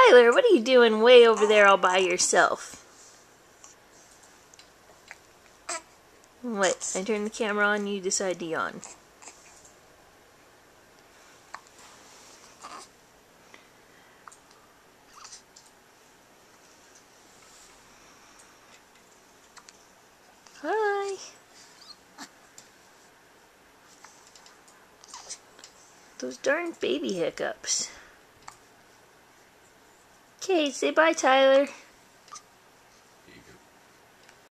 Tyler, what are you doing way over there all by yourself? What? I turn the camera on, you decide to yawn. Hi. Those darn baby hiccups. Okay, say bye, Tyler.